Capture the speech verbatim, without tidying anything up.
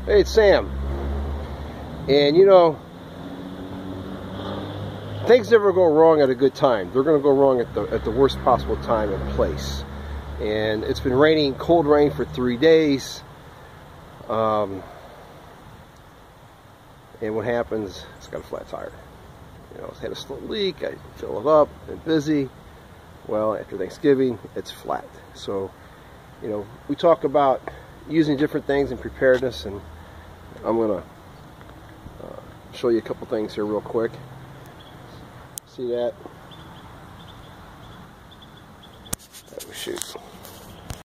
Hey, it's Sam. And you know, things never go wrong at a good time. They're going to go wrong at the at the worst possible time and place. And it's been raining, cold rain for three days. Um, and what happens? It's got a flat tire. You know, it's had a slow leak. I fill it up. Been busy. Well, after Thanksgiving, it's flat. So, you know, we talk about using different things in preparedness, and I'm gonna uh, show you a couple things here real quick. See that? Oh shoot.